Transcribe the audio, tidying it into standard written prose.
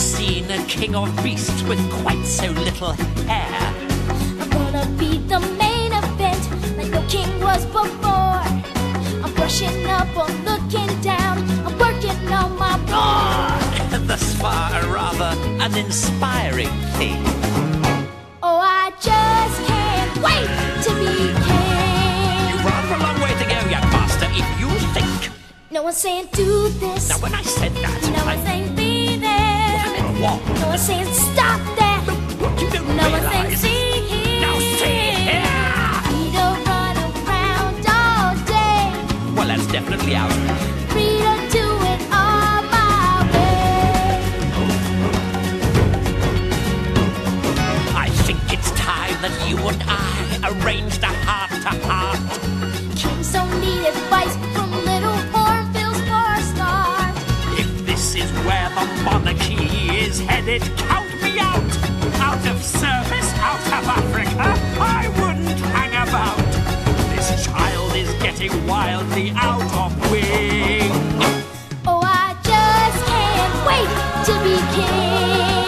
seen a king of beasts with quite so little hair? I'm gonna be the main event, like no king was before. I'm brushing up, I'm looking down, I'm working on my roar. Thus far, a rather uninspiring thing. Oh, I just can't wait to be king. You've rather a long way to go, young master, if you think. No one's saying do this. Now, when I said that, No one's saying be there. I meant what? No one's saying stop that. What you don't No one's saying realise. see here. Now see here. We don't run around all day. Well, that's definitely out. Free to do it all my way. I think it's time that you and I arranged a heart-to-heart. Kings don't need advice from little hornbills for a start. If this is where the monarchy is headed, count me out. Out of service, out of Africa, I wouldn't hang about. This child is getting wildly out of wing. Oh, I just can't wait to be king.